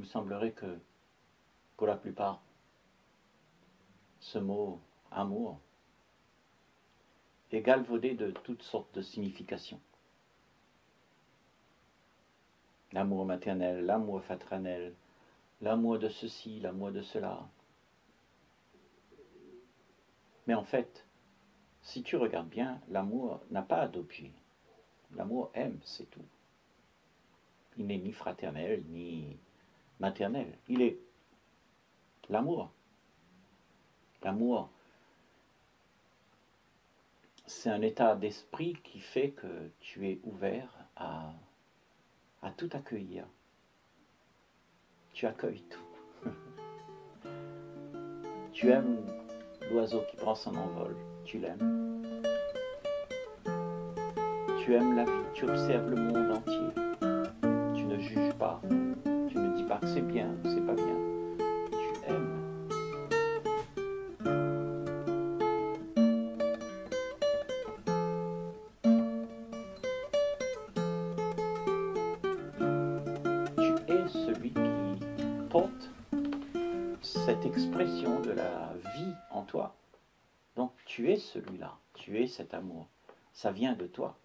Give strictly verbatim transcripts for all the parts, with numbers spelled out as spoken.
il semblerait que, pour la plupart, ce mot « amour » est galvaudé de toutes sortes de significations. L'amour maternel, l'amour fraternel, l'amour de ceci, l'amour de cela. Mais en fait, si tu regardes bien, l'amour n'a pas d'objet. L'amour aime, c'est tout. Il n'est ni fraternel, ni maternel. Il est l'amour. L'amour, c'est un état d'esprit qui fait que tu es ouvert à, à tout accueillir. Tu accueilles tout. Tu aimes l'oiseau qui prend son envol, tu l'aimes. Tu aimes la vie, tu observes le monde entier. Tu ne juges pas, tu ne dis pas que c'est bien ou c'est pas bien. Tu aimes. Tu es celui qui porte cette expression de la vie en toi. Donc tu es celui-là, tu es cet amour. Ça vient de toi.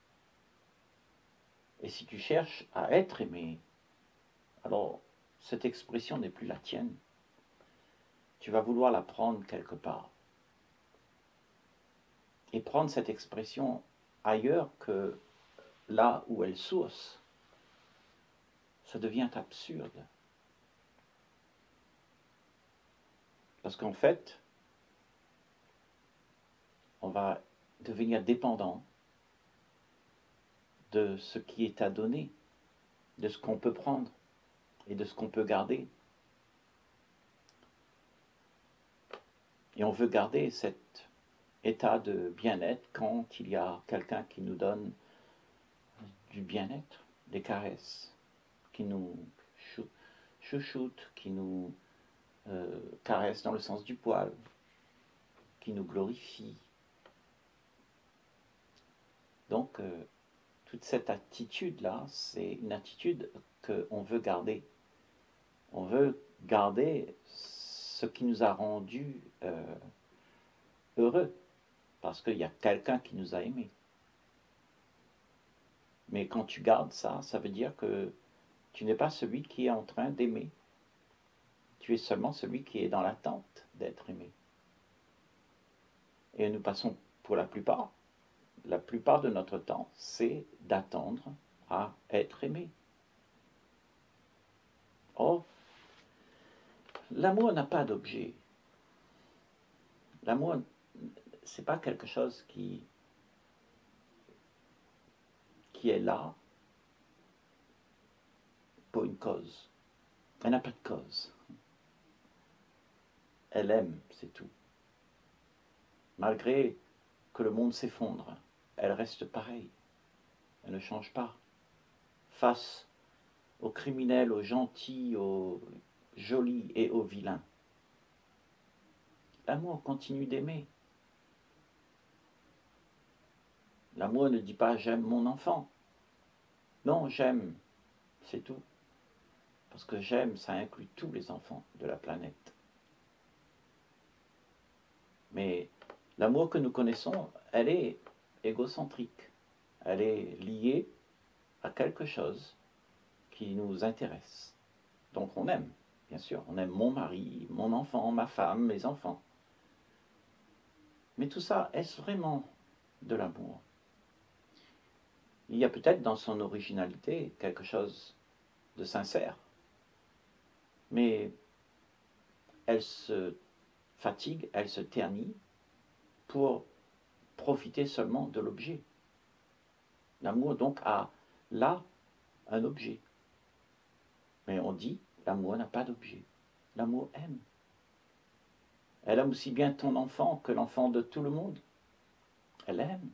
Et si tu cherches à être aimé, alors cette expression n'est plus la tienne. Tu vas vouloir la prendre quelque part. Et prendre cette expression ailleurs que là où elle source, ça devient absurde. Parce qu'en fait, on va devenir dépendant de ce qui est à donner, de ce qu'on peut prendre et de ce qu'on peut garder. Et on veut garder cet état de bien-être quand il y a quelqu'un qui nous donne du bien-être, des caresses, qui nous chou chouchoute, qui nous euh, caresse dans le sens du poil, qui nous glorifie. Donc, euh, toute cette attitude-là, c'est une attitude qu'on veut garder. On veut garder ce qui nous a rendus euh, heureux, parce qu'il y a quelqu'un qui nous a aimés. Mais quand tu gardes ça, ça veut dire que tu n'es pas celui qui est en train d'aimer. Tu es seulement celui qui est dans l'attente d'être aimé. Et nous passons, pour la plupart, la plupart de notre temps, c'est d'attendre à être aimé. Or, l'amour n'a pas d'objet. L'amour, c'est pas quelque chose qui, qui est là pour une cause. Elle n'a pas de cause. Elle aime, c'est tout. Malgré que le monde s'effondre, elle reste pareille. Elle ne change pas. Face aux criminels, aux gentils, aux jolis et aux vilains, l'amour continue d'aimer. L'amour ne dit pas « j'aime mon enfant ». Non, j'aime, c'est tout. Parce que j'aime, ça inclut tous les enfants de la planète. Mais l'amour que nous connaissons, elle est égocentrique. Elle est liée à quelque chose qui nous intéresse. Donc on aime, bien sûr. On aime mon mari, mon enfant, ma femme, mes enfants. Mais tout ça, est-ce vraiment de l'amour? Il y a peut-être dans son originalité quelque chose de sincère. Mais elle se fatigue, elle se ternit pour profiter seulement de l'objet. L'amour donc a là un objet. Mais on dit, l'amour n'a pas d'objet. L'amour aime. Elle aime aussi bien ton enfant que l'enfant de tout le monde. Elle aime.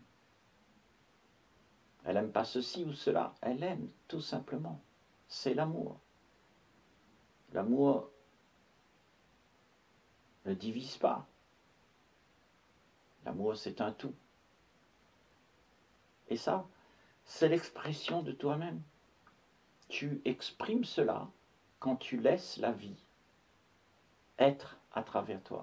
Elle n'aime pas ceci ou cela. Elle aime, tout simplement. C'est l'amour. L'amour ne divise pas. L'amour, c'est un tout. Et ça, c'est l'expression de toi-même. Tu exprimes cela quand tu laisses la vie être à travers toi.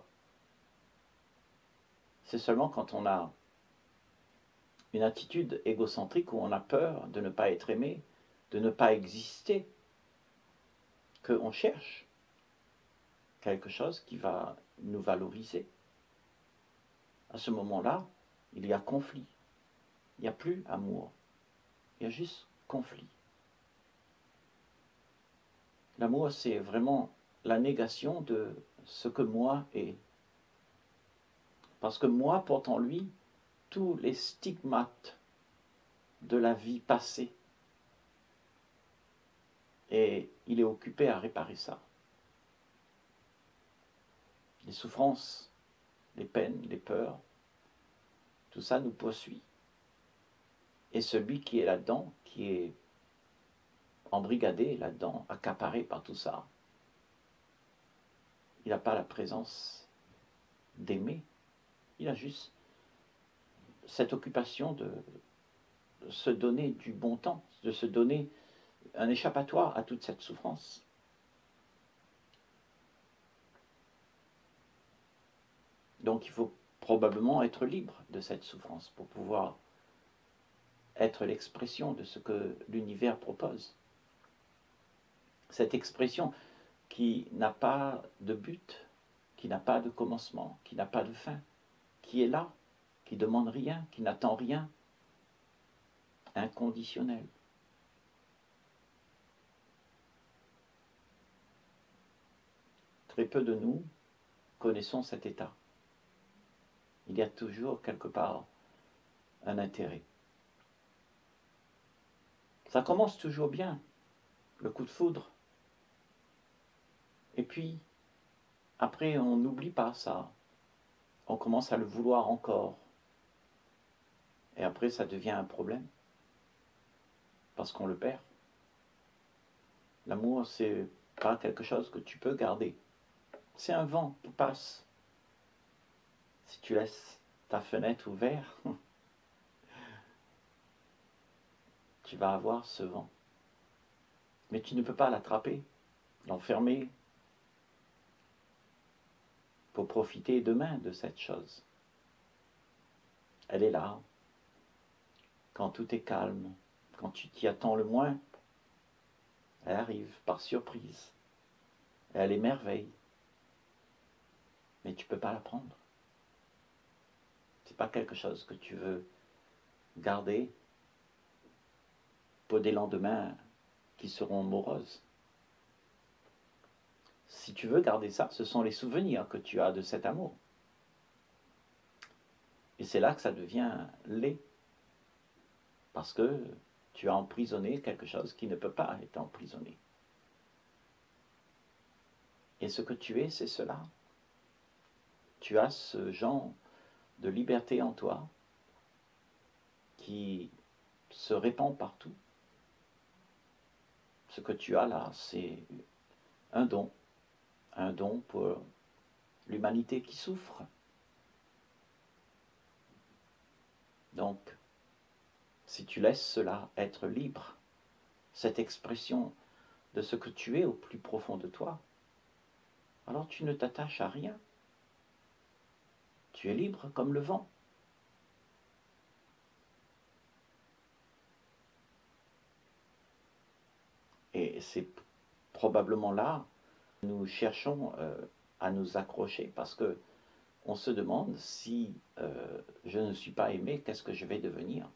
C'est seulement quand on a une attitude égocentrique où on a peur de ne pas être aimé, de ne pas exister, qu'on cherche quelque chose qui va nous valoriser. À ce moment-là, il y a conflit. Il n'y a plus amour. Il y a juste conflit. L'amour, c'est vraiment la négation de ce que moi est. Parce que moi porte en lui tous les stigmates de la vie passée. Et il est occupé à réparer ça. Les souffrances, les peines, les peurs, tout ça nous poursuit. Et celui qui est là-dedans, qui est embrigadé là-dedans, accaparé par tout ça, il n'a pas la présence d'aimer. Il a juste cette occupation de, de se donner du bon temps, de se donner un échappatoire à toute cette souffrance. Donc il faut probablement être libre de cette souffrance pour pouvoir être l'expression de ce que l'univers propose. Cette expression qui n'a pas de but, qui n'a pas de commencement, qui n'a pas de fin, qui est là, qui ne demande rien, qui n'attend rien, inconditionnel. Très peu de nous connaissons cet état. Il y a toujours quelque part un intérêt. Ça commence toujours bien, le coup de foudre. Et puis, après, on n'oublie pas ça. On commence à le vouloir encore. Et après, ça devient un problème. Parce qu'on le perd. L'amour, c'est pas quelque chose que tu peux garder. C'est un vent qui passe. Si tu laisses ta fenêtre ouverte, tu vas avoir ce vent. Mais tu ne peux pas l'attraper, l'enfermer, pour profiter demain de cette chose. Elle est là. Quand tout est calme, quand tu t'y attends le moins, elle arrive par surprise. Elle émerveille. Mais tu ne peux pas la prendre. Ce n'est pas quelque chose que tu veux garder pour des lendemains qui seront moroses. Si tu veux garder ça, ce sont les souvenirs que tu as de cet amour. Et c'est là que ça devient laid. Parce que tu as emprisonné quelque chose qui ne peut pas être emprisonné. Et ce que tu es, c'est cela. Tu as ce genre de liberté en toi qui se répand partout. Ce que tu as là, c'est un don. Un don pour l'humanité qui souffre. Donc, si tu laisses cela être libre, cette expression de ce que tu es au plus profond de toi, alors tu ne t'attaches à rien. Tu es libre comme le vent. Et c'est probablement là que nous cherchons euh, à nous accrocher, parce que on se demande si euh, je ne suis pas aimé, qu'est-ce que je vais devenir?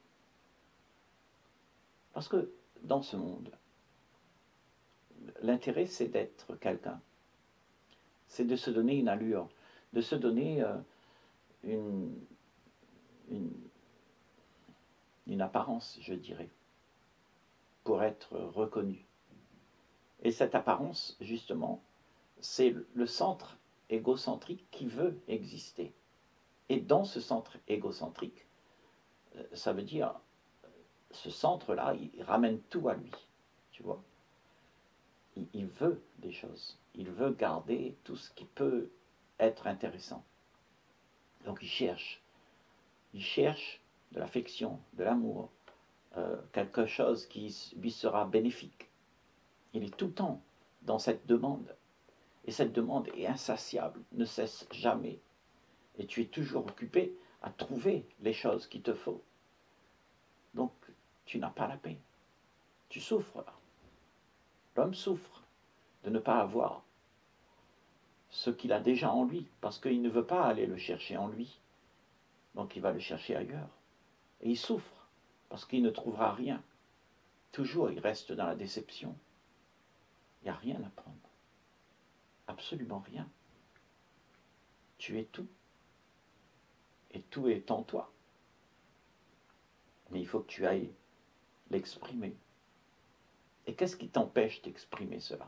Parce que dans ce monde, l'intérêt c'est d'être quelqu'un. C'est de se donner une allure, de se donner euh, une, une, une apparence, je dirais, pour être reconnu. Et cette apparence, justement, c'est le centre égocentrique qui veut exister. Et dans ce centre égocentrique, ça veut dire, ce centre-là, il ramène tout à lui, tu vois. Il, il veut des choses. Il veut garder tout ce qui peut être intéressant. Donc il cherche. Il cherche de l'affection, de l'amour, euh, quelque chose qui lui sera bénéfique. Il est tout le temps dans cette demande. Et cette demande est insatiable, ne cesse jamais. Et tu es toujours occupé à trouver les choses qu'il te faut. Donc, tu n'as pas la paix. Tu souffres. L'homme souffre de ne pas avoir ce qu'il a déjà en lui, parce qu'il ne veut pas aller le chercher en lui. Donc, il va le chercher ailleurs. Et il souffre, parce qu'il ne trouvera rien. Toujours, il reste dans la déception. Il n'y a rien à prendre. Absolument rien. Tu es tout. Et tout est en toi. Mais il faut que tu ailles l'exprimer. Et qu'est-ce qui t'empêche d'exprimer cela?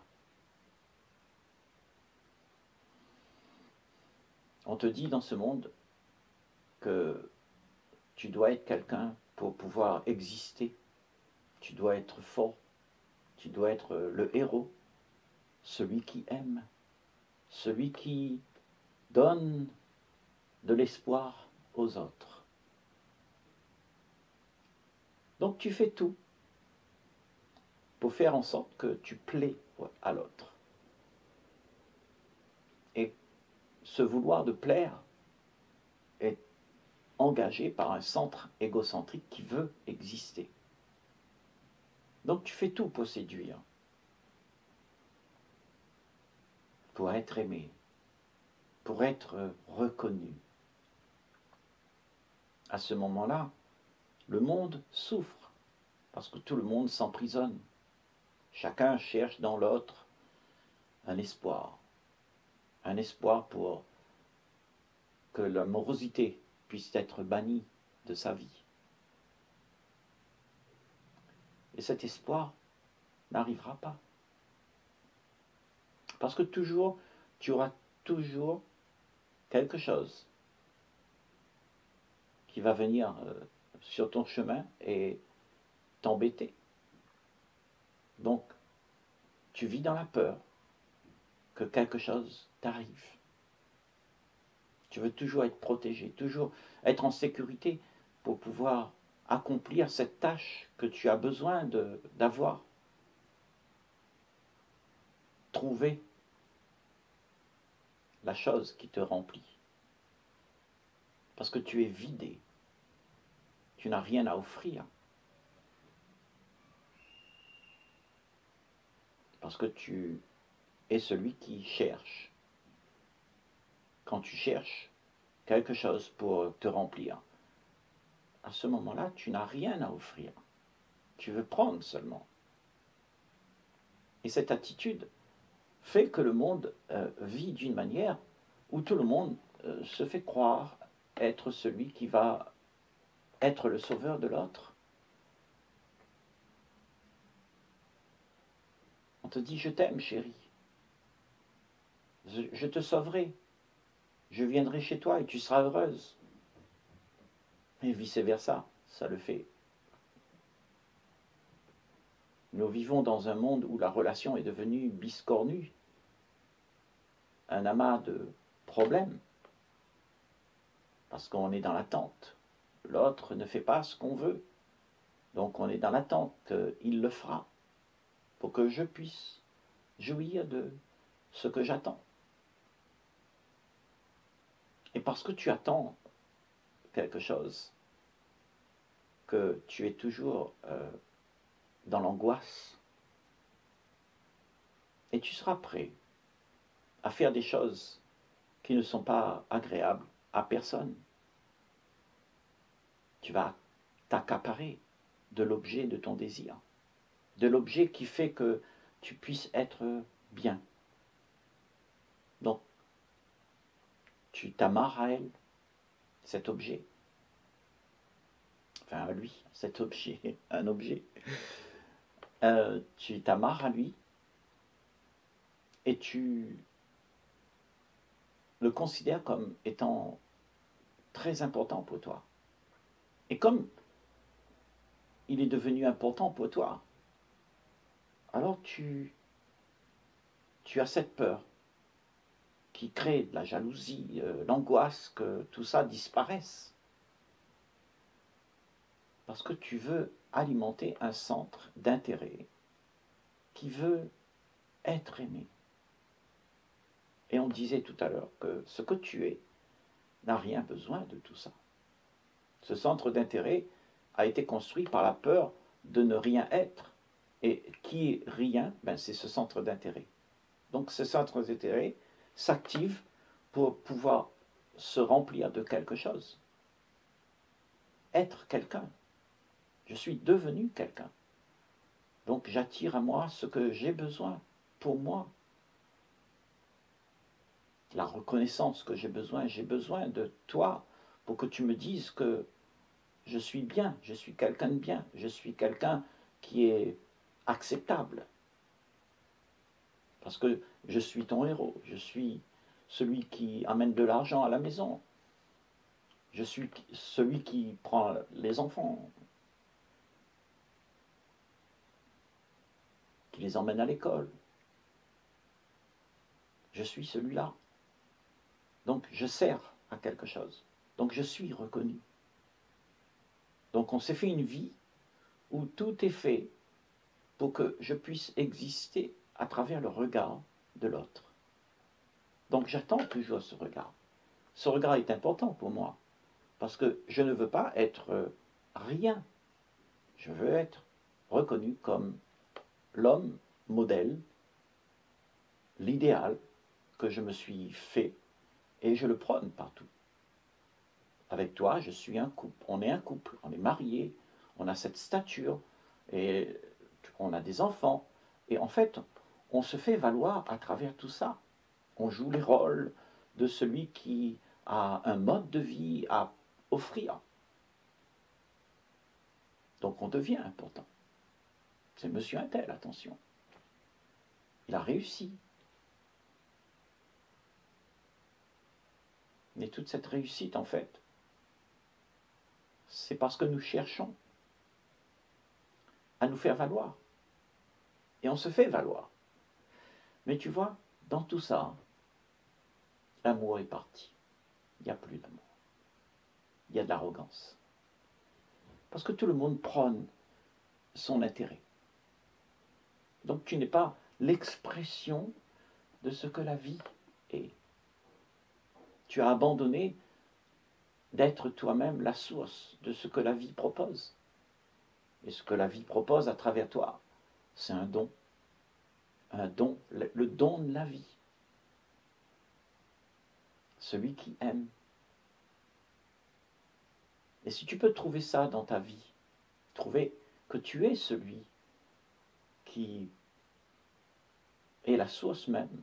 On te dit dans ce monde que tu dois être quelqu'un pour pouvoir exister. Tu dois être fort. Tu dois être le héros. Celui qui aime. Celui qui donne de l'espoir aux autres. Donc tu fais tout pour faire en sorte que tu plais à l'autre. Et ce vouloir de plaire est engagé par un centre égocentrique qui veut exister. Donc tu fais tout pour séduire, pour être aimé, pour être reconnu. À ce moment-là, le monde souffre, parce que tout le monde s'emprisonne. Chacun cherche dans l'autre un espoir, un espoir pour que la morosité puisse être bannie de sa vie. Et cet espoir n'arrivera pas. Parce que toujours, tu auras toujours quelque chose qui va venir euh, sur ton chemin et t'embêter. Donc, tu vis dans la peur que quelque chose t'arrive. Tu veux toujours être protégé, toujours être en sécurité pour pouvoir accomplir cette tâche que tu as besoin d'avoir. Trouver la chose qui te remplit. Parce que tu es vidé. Tu n'as rien à offrir. Parce que tu es celui qui cherche. Quand tu cherches quelque chose pour te remplir, à ce moment-là, tu n'as rien à offrir. Tu veux prendre seulement. Et cette attitude fait que le monde euh, vit d'une manière où tout le monde euh, se fait croire être celui qui va être le sauveur de l'autre. On te dit « je t'aime chérie, je, je te sauverai, je viendrai chez toi et tu seras heureuse ». Et vice-versa, ça le fait. Nous vivons dans un monde où la relation est devenue biscornue, un amas de problèmes, parce qu'on est dans l'attente. L'autre ne fait pas ce qu'on veut, donc on est dans l'attente qu'il le fera, pour que je puisse jouir de ce que j'attends. Et parce que tu attends quelque chose, que tu es toujours euh, dans l'angoisse, et tu seras prêt à faire des choses qui ne sont pas agréables à personne. Tu vas t'accaparer de l'objet de ton désir, de l'objet qui fait que tu puisses être bien. Donc, tu t'amarres à elle, cet objet, enfin à lui, cet objet, un objet, euh, tu t'amarres à lui et tu le considères comme étant très important pour toi. Et comme il est devenu important pour toi, alors tu, tu as cette peur qui crée de la jalousie, euh, l'angoisse, que tout ça disparaisse. Parce que tu veux alimenter un centre d'intérêt qui veut être aimé. Et on disait tout à l'heure que ce que tu es n'a rien besoin de tout ça. Ce centre d'intérêt a été construit par la peur de ne rien être. Et qui est rien? Ben, c'est ce centre d'intérêt. Donc ce centre d'intérêt s'active pour pouvoir se remplir de quelque chose. Être quelqu'un. Je suis devenu quelqu'un. Donc j'attire à moi ce que j'ai besoin pour moi. La reconnaissance que j'ai besoin, j'ai besoin de toi pour que tu me dises que je suis bien, je suis quelqu'un de bien, je suis quelqu'un qui est acceptable. Parce que je suis ton héros, je suis celui qui amène de l'argent à la maison, je suis celui qui prend les enfants, qui les emmène à l'école. Je suis celui-là. Donc je sers à quelque chose. Donc je suis reconnu. Donc on s'est fait une vie où tout est fait pour que je puisse exister à travers le regard de l'autre. Donc j'attends toujours ce regard. Ce regard est important pour moi, parce que je ne veux pas être rien. Je veux être reconnu comme l'homme modèle, l'idéal que je me suis fait, et je le prône partout. Avec toi, je suis un couple. On est un couple, on est mariés, on a cette stature, et on a des enfants. Et en fait, on se fait valoir à travers tout ça. On joue les rôles de celui qui a un mode de vie à offrir. Donc on devient important. C'est monsieur un tel, attention. Il a réussi. Mais toute cette réussite, en fait, c'est parce que nous cherchons à nous faire valoir. Et on se fait valoir. Mais tu vois, dans tout ça, l'amour est parti. Il n'y a plus d'amour. Il y a de l'arrogance. Parce que tout le monde prône son intérêt. Donc tu n'es pas l'expression de ce que la vie est. Tu as abandonné d'être toi-même la source de ce que la vie propose. Et ce que la vie propose à travers toi, c'est un don. Un don, le don de la vie. Celui qui aime. Et si tu peux trouver ça dans ta vie, trouver que tu es celui qui est la source même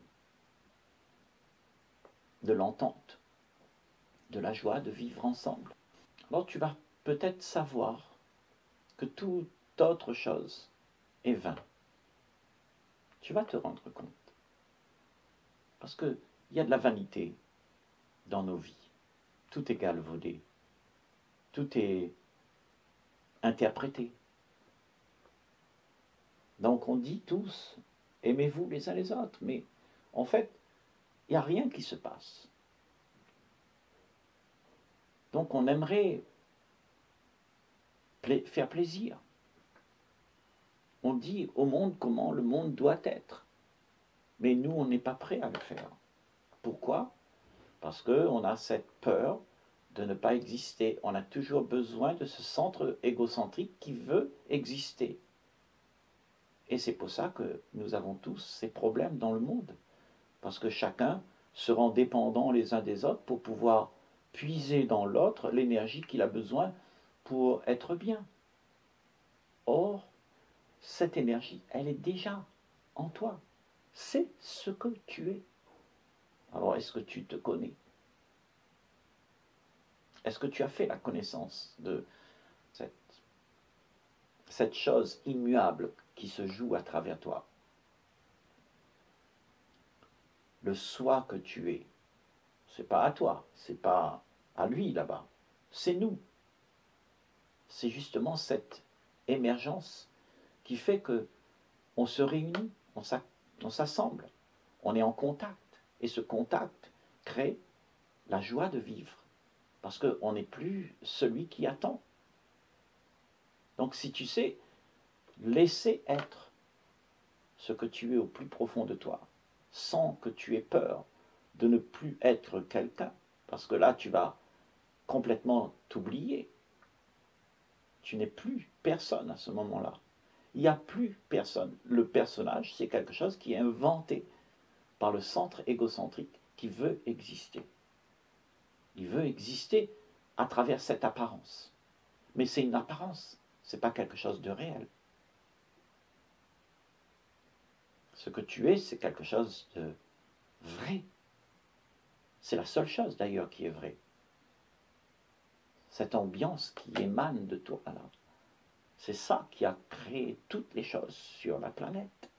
de l'entente, de la joie de vivre ensemble, alors tu vas peut-être savoir que toute autre chose est vain. Tu vas te rendre compte. Parce qu'il y a de la vanité dans nos vies. Tout est galvaudé. Tout est interprété. Donc on dit tous, aimez-vous les uns les autres. Mais en fait, il n'y a rien qui se passe. Donc on aimerait pla- faire plaisir. On dit au monde comment le monde doit être. Mais nous, on n'est pas prêt à le faire. Pourquoi? Parce qu'on a cette peur de ne pas exister. On a toujours besoin de ce centre égocentrique qui veut exister. Et c'est pour ça que nous avons tous ces problèmes dans le monde. Parce que chacun se rend dépendant les uns des autres pour pouvoir puiser dans l'autre l'énergie qu'il a besoin pour être bien. Or, cette énergie, elle est déjà en toi. C'est ce que tu es. Alors, est-ce que tu te connais? Est-ce que tu as fait la connaissance de cette, cette chose immuable qui se joue à travers toi? Le soi que tu es, c'est pas à toi, c'est pas à lui là-bas, c'est nous. C'est justement cette émergence qui fait que on se réunit, on s'assemble, on est en contact. Et ce contact crée la joie de vivre. Parce qu'on n'est plus celui qui attend. Donc si tu sais laisser être ce que tu es au plus profond de toi, sans que tu aies peur de ne plus être quelqu'un, parce que là, tu vas complètement t'oublier. Tu n'es plus personne à ce moment-là. Il n'y a plus personne. Le personnage, c'est quelque chose qui est inventé par le centre égocentrique qui veut exister. Il veut exister à travers cette apparence. Mais c'est une apparence, ce n'est pas quelque chose de réel. Ce que tu es, c'est quelque chose de vrai. C'est la seule chose d'ailleurs qui est vraie. Cette ambiance qui émane de toi là, c'est ça qui a créé toutes les choses sur la planète.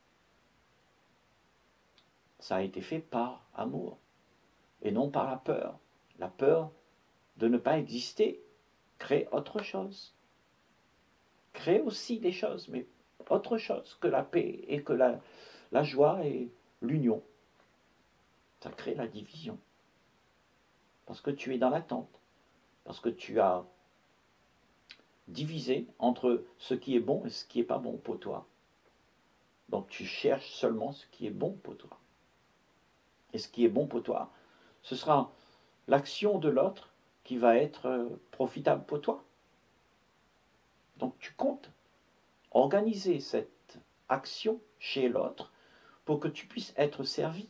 Ça a été fait par amour et non par la peur. La peur de ne pas exister crée autre chose. Crée aussi des choses, mais autre chose que la paix et que la, la joie et l'union. Ça crée la division. Parce que tu es dans l'attente. Parce que tu as divisé entre ce qui est bon et ce qui n'est pas bon pour toi. Donc tu cherches seulement ce qui est bon pour toi. Et ce qui est bon pour toi, ce sera l'action de l'autre qui va être profitable pour toi. Donc tu comptes organiser cette action chez l'autre pour que tu puisses être servi.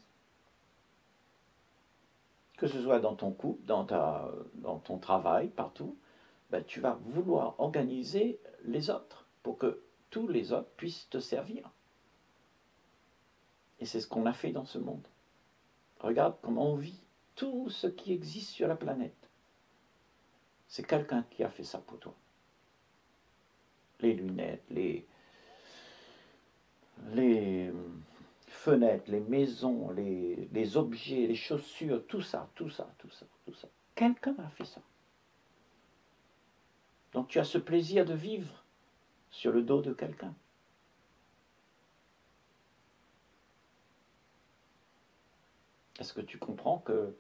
Que ce soit dans ton couple, dans, ta, dans ton travail, partout, ben, tu vas vouloir organiser les autres pour que tous les autres puissent te servir. Et c'est ce qu'on a fait dans ce monde. Regarde comment on vit. Tout ce qui existe sur la planète, c'est quelqu'un qui a fait ça pour toi. Les lunettes, les, les fenêtres, les maisons, les, les objets, les chaussures, tout ça, tout ça, tout ça, tout ça. Quelqu'un a fait ça. Donc tu as ce plaisir de vivre sur le dos de quelqu'un. Est-ce que tu comprends que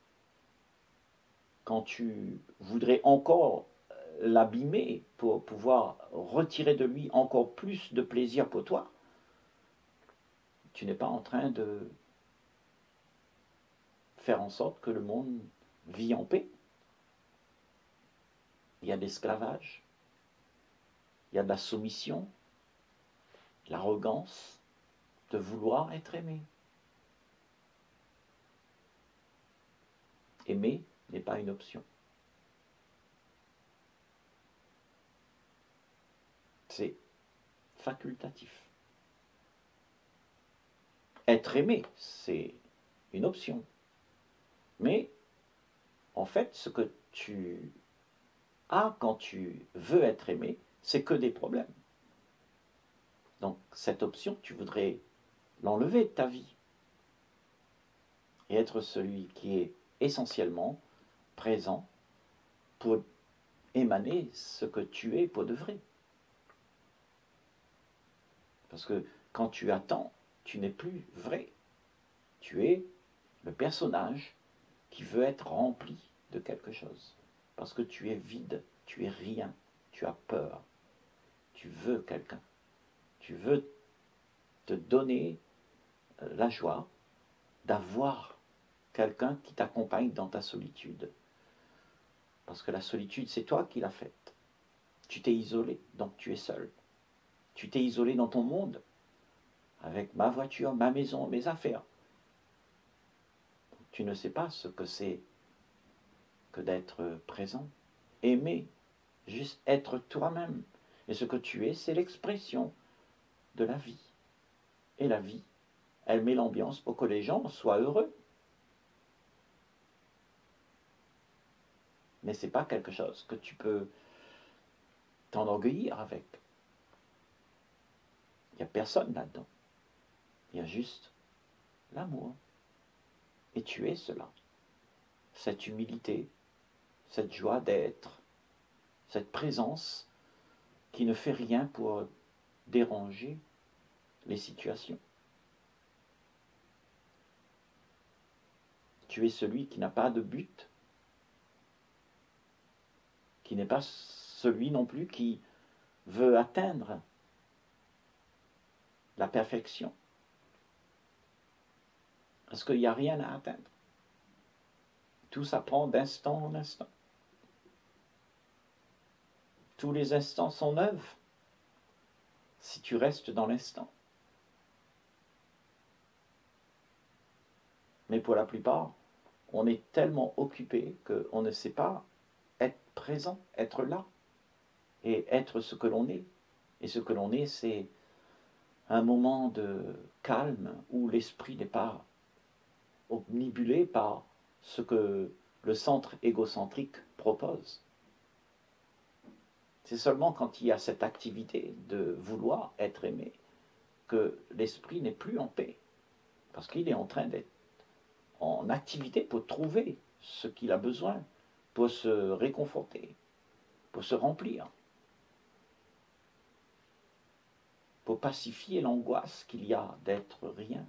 quand tu voudrais encore l'abîmer pour pouvoir retirer de lui encore plus de plaisir pour toi, tu n'es pas en train de faire en sorte que le monde vit en paix. Il y a de l'esclavage, il y a de la soumission, l'arrogance de vouloir être aimé. Aimer n'est pas une option. C'est facultatif. Être aimé, c'est une option. Mais, en fait, ce que tu as quand tu veux être aimé, c'est que des problèmes. Donc, cette option, tu voudrais l'enlever de ta vie. Et être celui qui est essentiellement présent pour émaner ce que tu es pour de vrai. Parce que quand tu attends, tu n'es plus vrai. Tu es le personnage qui veut être rempli de quelque chose. Parce que tu es vide, tu es rien, tu as peur. Tu veux quelqu'un. Tu veux te donner la joie d'avoir quelqu'un qui t'accompagne dans ta solitude. Parce que la solitude, c'est toi qui l'as faite. Tu t'es isolé, donc tu es seul. Tu t'es isolé dans ton monde, avec ma voiture, ma maison, mes affaires. Tu ne sais pas ce que c'est que d'être présent, aimer, juste être toi-même. Et ce que tu es, c'est l'expression de la vie. Et la vie, elle met l'ambiance pour que les gens soient heureux. Mais ce n'est pas quelque chose que tu peux t'enorgueillir avec. Il n'y a personne là-dedans. Il y a juste l'amour. Et tu es cela. Cette humilité, cette joie d'être, cette présence qui ne fait rien pour déranger les situations. Tu es celui qui n'a pas de but, qui n'est pas celui non plus qui veut atteindre la perfection. Parce qu'il n'y a rien à atteindre. Tout s'apprend d'instant en instant. Tous les instants sont neufs si tu restes dans l'instant. Mais pour la plupart, on est tellement occupé qu'on ne sait pas être présent, être là, et être ce que l'on est. Et ce que l'on est, c'est un moment de calme où l'esprit n'est pas omnibulé par ce que le centre égocentrique propose. C'est seulement quand il y a cette activité de vouloir être aimé que l'esprit n'est plus en paix, parce qu'il est en train d'être en activité pour trouver ce qu'il a besoin, pour se réconforter, pour se remplir, pour pacifier l'angoisse qu'il y a d'être rien.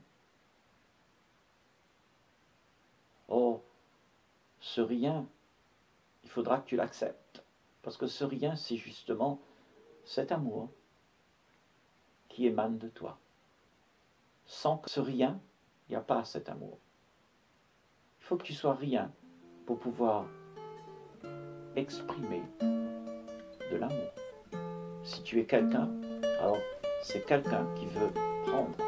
Or, ce rien, il faudra que tu l'acceptes, parce que ce rien, c'est justement cet amour qui émane de toi. Sans ce rien, il n'y a pas cet amour. Il faut que tu sois rien pour pouvoir exprimer de l'amour. Si tu es quelqu'un, alors c'est quelqu'un qui veut prendre